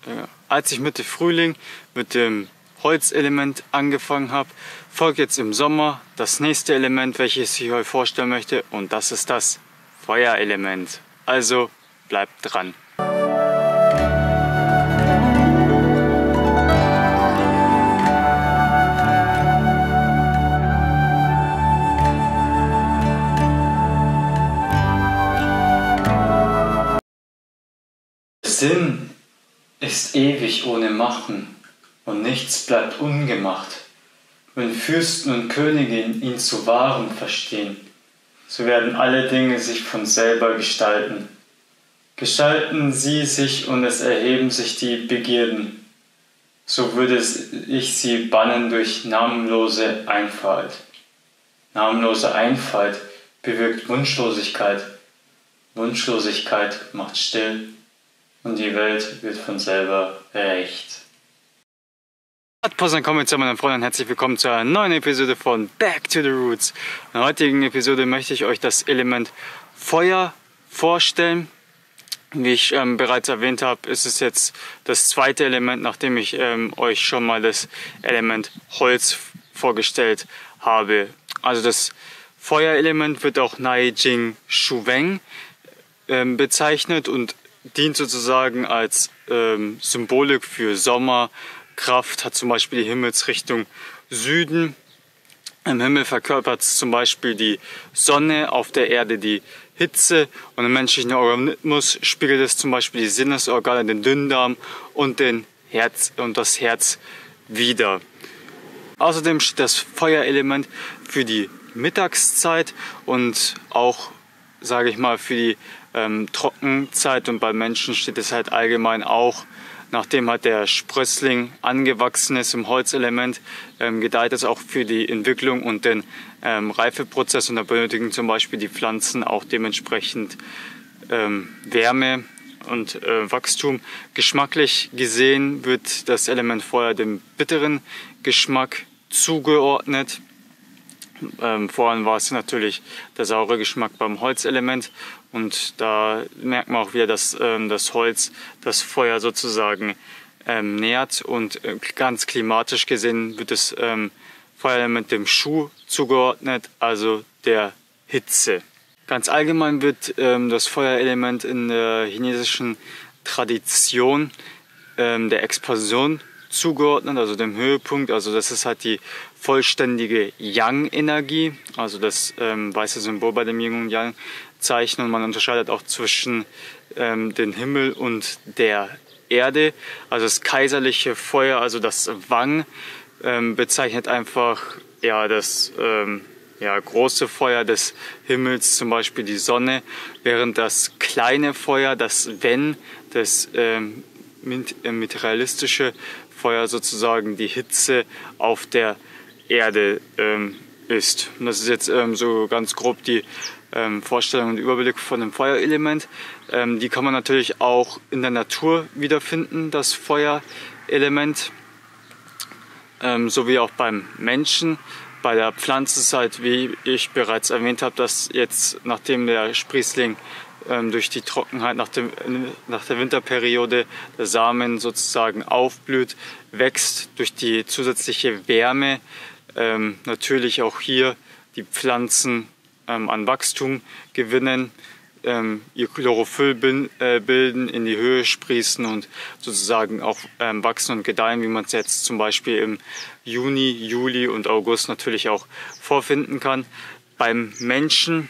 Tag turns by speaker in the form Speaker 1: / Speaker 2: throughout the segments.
Speaker 1: als ich Mitte Frühling mit dem Holzelement angefangen habe, folgt jetzt im Sommer das nächste Element, welches ich euch vorstellen möchte, und das ist das Feuerelement. Also bleibt dran. Sinn ist ewig ohne Machen, und nichts bleibt ungemacht. Wenn Fürsten und Könige ihn zu wahren verstehen, so werden alle Dinge sich von selber gestalten. Gestalten sie sich und es erheben sich die Begierden, so würde ich sie bannen durch namenlose Einfalt. Namenlose Einfalt bewirkt Wunschlosigkeit, Wunschlosigkeit macht still, und die Welt wird von selber recht. Kommen zu meinen Freunden und herzlich willkommen zu einer neuen Episode von Back to the Roots. In der heutigen Episode möchte ich euch das Element Feuer vorstellen. Wie ich bereits erwähnt habe, ist es jetzt das zweite Element, nachdem ich euch schon mal das Element Holz vorgestellt habe. Also das Feuerelement wird auch Nai Jing Shuweng bezeichnet und dient sozusagen als Symbolik für Sommer, Kraft, hat zum Beispiel die Himmelsrichtung Süden. Im Himmel verkörpert es zum Beispiel die Sonne, auf der Erde die Hitze, und im menschlichen Organismus spiegelt es zum Beispiel die Sinnesorgane, den Dünndarm und das Herz wider. Außerdem steht das Feuerelement für die Mittagszeit und auch, sage ich mal, für die Trockenzeit, und bei Menschen steht es halt allgemein auch, nachdem halt der Sprössling angewachsen ist im Holzelement, gedeiht es auch für die Entwicklung und den Reifeprozess, und da benötigen zum Beispiel die Pflanzen auch dementsprechend Wärme und Wachstum. Geschmacklich gesehen wird das Element Feuer dem bitteren Geschmack zugeordnet. Vorhin war es natürlich der saure Geschmack beim Holzelement, und da merkt man auch wieder, dass das Holz das Feuer sozusagen nährt, und ganz klimatisch gesehen wird das Feuerelement dem Shu zugeordnet, also der Hitze. Ganz allgemein wird das Feuerelement in der chinesischen Tradition der Expansion zugeordnet, also dem Höhepunkt. Also das ist halt die vollständige Yang-Energie, also das weiße Symbol bei dem Yin und Yang-Zeichen, und man unterscheidet auch zwischen dem Himmel und der Erde. Also das kaiserliche Feuer, also das Wang, bezeichnet einfach das große Feuer des Himmels, zum Beispiel die Sonne, während das kleine Feuer, das Wen, das materialistische Feuer sozusagen die Hitze auf der Erde ist. Und das ist jetzt so ganz grob die Vorstellung und Überblick von dem Feuerelement. Die kann man natürlich auch in der Natur wiederfinden, das Feuerelement, so wie auch beim Menschen. Bei der Pflanze ist halt, wie ich bereits erwähnt habe, dass jetzt, nachdem der Sprießling durch die Trockenheit nach der Winterperiode der Samen sozusagen aufblüht, wächst durch die zusätzliche Wärme natürlich auch hier die Pflanzen an Wachstum gewinnen, ihr Chlorophyll bilden, in die Höhe sprießen und sozusagen auch wachsen und gedeihen, wie man es jetzt zum Beispiel im Juni, Juli und August natürlich auch vorfinden kann. Beim Menschen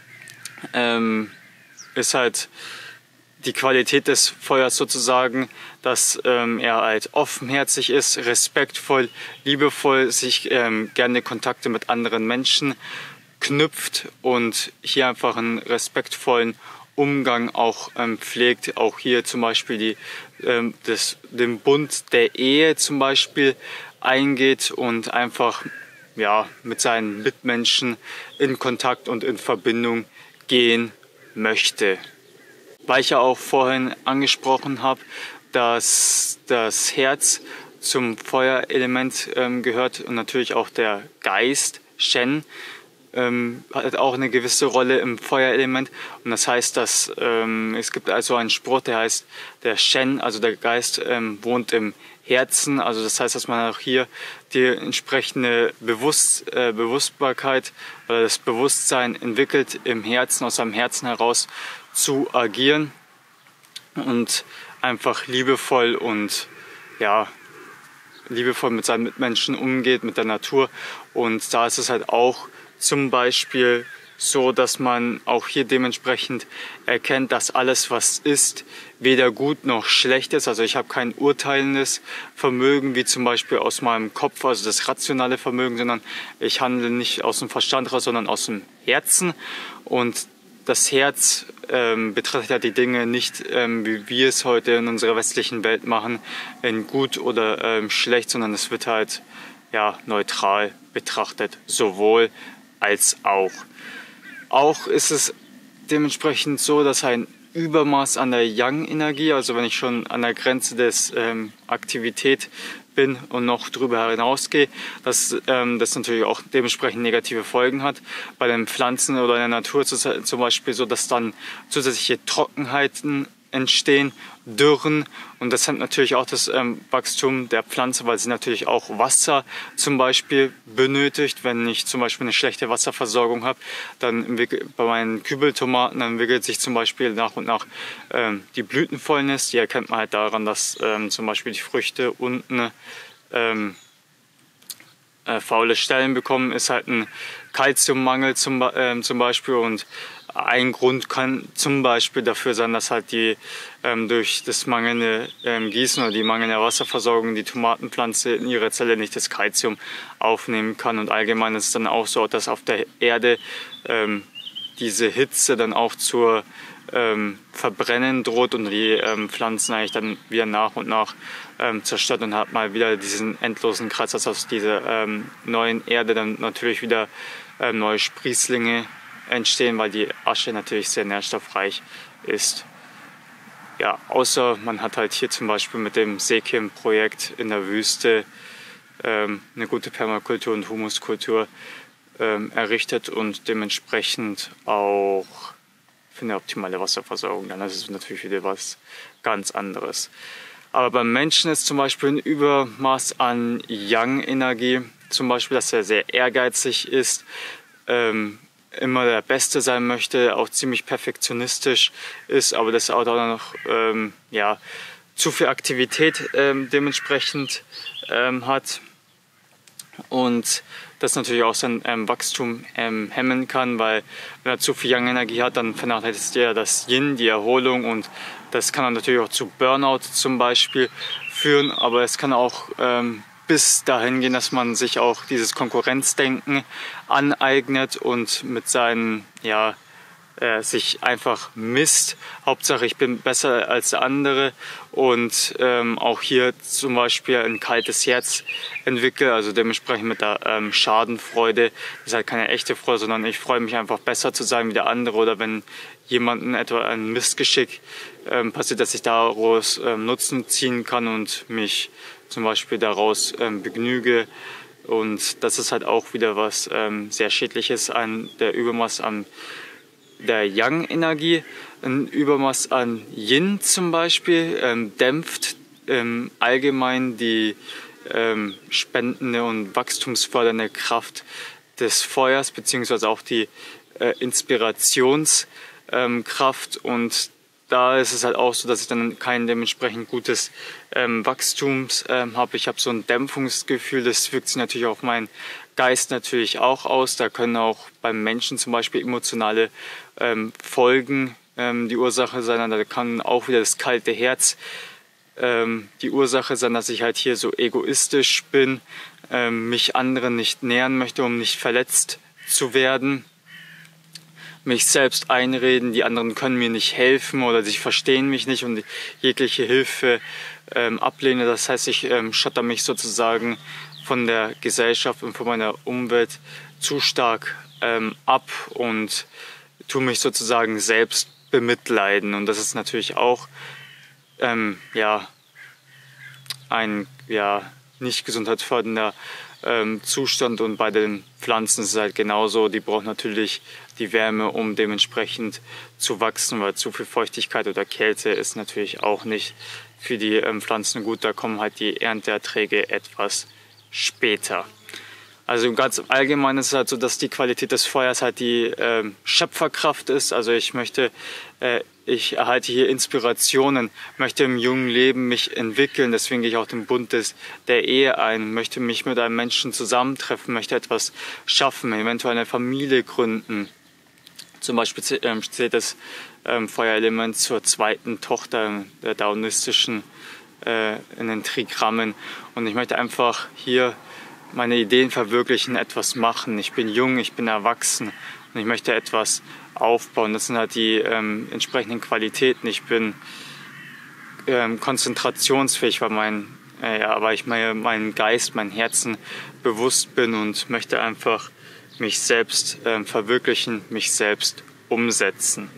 Speaker 1: ist halt die Qualität des Feuers sozusagen, dass er halt offenherzig ist, respektvoll, liebevoll, sich gerne Kontakte mit anderen Menschen knüpft und hier einfach einen respektvollen Umgang auch pflegt. Auch hier zum Beispiel den Bund der Ehe zum Beispiel eingeht und einfach mit seinen Mitmenschen in Kontakt und in Verbindung gehen möchte. Weil ich ja auch vorhin angesprochen habe, dass das Herz zum Feuerelement gehört und natürlich auch der Geist, Shen, hat auch eine gewisse Rolle im Feuerelement. Und das heißt, dass es gibt also einen Spruch, der heißt, der Shen, also der Geist, wohnt im Herzen. Also das heißt, dass man auch hier die entsprechende Bewusstbarkeit oder das Bewusstsein entwickelt, im Herzen, aus seinem Herzen heraus zu agieren und einfach liebevoll und ja, liebevoll mit seinen Mitmenschen umgeht, mit der Natur. Und da ist es halt auch zum Beispiel so, dass man auch hier dementsprechend erkennt, dass alles, was ist, weder gut noch schlecht ist. Also ich habe kein urteilendes Vermögen, wie zum Beispiel aus meinem Kopf, also das rationale Vermögen, sondern ich handle nicht aus dem Verstand raus, sondern aus dem Herzen. Und das Herz betrachtet ja die Dinge nicht, wie wir es heute in unserer westlichen Welt machen, in gut oder schlecht, sondern es wird halt ja, neutral betrachtet, sowohl als auch. Auch ist es dementsprechend so, dass ein Übermaß an der Yang-Energie, also wenn ich schon an der Grenze des Aktivität bin und noch darüber hinausgehe, dass das natürlich auch dementsprechend negative Folgen hat. Bei den Pflanzen oder in der Natur ist es zum Beispiel so, dass dann zusätzliche Trockenheiten entstehen, Dürren, und das hemmt natürlich auch das Wachstum der Pflanze, weil sie natürlich auch Wasser zum Beispiel benötigt. Wenn ich zum Beispiel eine schlechte Wasserversorgung habe, dann bei meinen Kübeltomaten entwickelt sich zum Beispiel nach und nach die Blütenfäulnis. Die erkennt man halt daran, dass zum Beispiel die Früchte unten faule Stellen bekommen, ist halt ein Kalziummangel zum Beispiel, und ein Grund kann zum Beispiel dafür sein, dass halt durch das mangelnde Gießen oder die mangelnde Wasserversorgung die Tomatenpflanze in ihrer Zelle nicht das Kalzium aufnehmen kann. Und allgemein ist es dann auch so, dass auf der Erde diese Hitze dann auch zur Verbrennen droht und die Pflanzen eigentlich dann wieder nach und nach zerstört, und hat mal wieder diesen endlosen Kreis, dass aus dieser neuen Erde dann natürlich wieder neue Sprießlinge entstehen, weil die Asche natürlich sehr nährstoffreich ist. Ja, außer man hat halt hier zum Beispiel mit dem Sekim-Projekt in der Wüste eine gute Permakultur und Humuskultur errichtet und dementsprechend auch für eine optimale Wasserversorgung. Dann ist es natürlich wieder was ganz anderes. Aber beim Menschen ist zum Beispiel ein Übermaß an Yang-Energie, zum Beispiel, dass er sehr ehrgeizig ist, immer der Beste sein möchte, auch ziemlich perfektionistisch ist, aber das auch noch ja, zu viel Aktivität dementsprechend hat, und das natürlich auch sein Wachstum hemmen kann, weil wenn er zu viel Yang-Energie hat, dann vernachlässigt er das Yin, die Erholung, und das kann dann natürlich auch zu Burnout zum Beispiel führen, aber es kann auch bis dahin gehen, dass man sich auch dieses Konkurrenzdenken aneignet und mit seinen, ja, sich einfach misst. Hauptsache, ich bin besser als der andere, und auch hier zum Beispiel ein kaltes Herz entwickle, also dementsprechend mit der Schadenfreude. Das ist halt keine echte Freude, sondern ich freue mich einfach, besser zu sein wie der andere, oder wenn jemandem etwa ein Missgeschick passiert, dass ich daraus Nutzen ziehen kann und mich zum Beispiel daraus begnüge. Und das ist halt auch wieder was sehr Schädliches an der Übermaß an der Yang-Energie. Ein Übermaß an Yin zum Beispiel dämpft allgemein die spendende und wachstumsfördernde Kraft des Feuers, beziehungsweise auch die Inspirationskraft, und da ist es halt auch so, dass ich dann kein dementsprechend gutes Wachstum habe. Ich habe so ein Dämpfungsgefühl, das wirkt sich natürlich auf meinen Geist natürlich auch aus. Da können auch beim Menschen zum Beispiel emotionale Folgen die Ursache sein. Da kann auch wieder das kalte Herz die Ursache sein, dass ich halt hier so egoistisch bin, mich anderen nicht nähern möchte, um nicht verletzt zu werden. Mich selbst einreden, die anderen können mir nicht helfen oder sie verstehen mich nicht, und jegliche Hilfe ablehne. Das heißt, ich schotter mich sozusagen von der Gesellschaft und von meiner Umwelt zu stark ab und tue mich sozusagen selbst bemitleiden. Und das ist natürlich auch ja, ein nicht gesundheitsfördernder Zustand, und bei den Pflanzen ist es halt genauso. Die brauchen natürlich die Wärme, um dementsprechend zu wachsen, weil zu viel Feuchtigkeit oder Kälte ist natürlich auch nicht für die Pflanzen gut. Da kommen halt die Ernteerträge etwas später. Also ganz allgemein ist es halt so, dass die Qualität des Feuers halt die Schöpferkraft ist. Also ich erhalte hier Inspirationen, möchte im jungen Leben mich entwickeln, deswegen gehe ich auch den Bund der Ehe ein, möchte mich mit einem Menschen zusammentreffen, möchte etwas schaffen, eventuell eine Familie gründen. Zum Beispiel zählt das Feuerelement zur zweiten Tochter der daonistischen in den Trigrammen, und ich möchte einfach hier meine Ideen verwirklichen, etwas machen. Ich bin jung, ich bin erwachsen und ich möchte etwas aufbauen. Das sind halt die entsprechenden Qualitäten. Ich bin konzentrationsfähig, weil ich meinen Geist, mein Herzen bewusst bin und möchte einfach mich selbst verwirklichen, mich selbst umsetzen.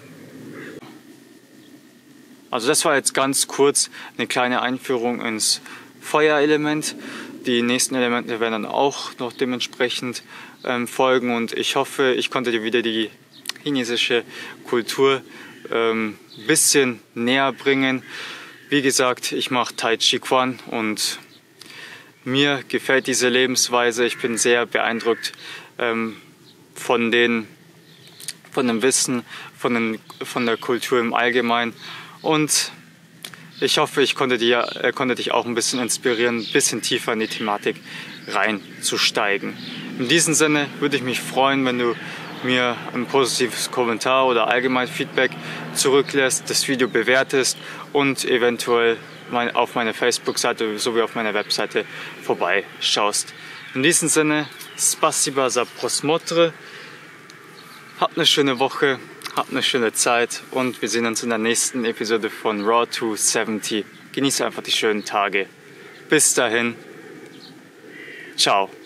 Speaker 1: Also das war jetzt ganz kurz eine kleine Einführung ins Feuerelement. Die nächsten Elemente werden dann auch noch dementsprechend folgen, und ich hoffe, ich konnte dir wieder die chinesische Kultur ein bisschen näher bringen. Wie gesagt, ich mache Tai Chi Quan und mir gefällt diese Lebensweise. Ich bin sehr beeindruckt von dem Wissen, von der Kultur im Allgemeinen, und ich hoffe, ich konnte dich auch ein bisschen inspirieren, ein bisschen tiefer in die Thematik reinzusteigen. In diesem Sinne würde ich mich freuen, wenn du mir ein positives Kommentar oder allgemein Feedback zurücklässt, das Video bewertest und eventuell auf meiner Facebook-Seite sowie auf meiner Webseite vorbeischaust. In diesem Sinne, Spasiba za prosmotr, habt eine schöne Woche, habt eine schöne Zeit, und wir sehen uns in der nächsten Episode von Raw 270. Genieße einfach die schönen Tage. Bis dahin, ciao.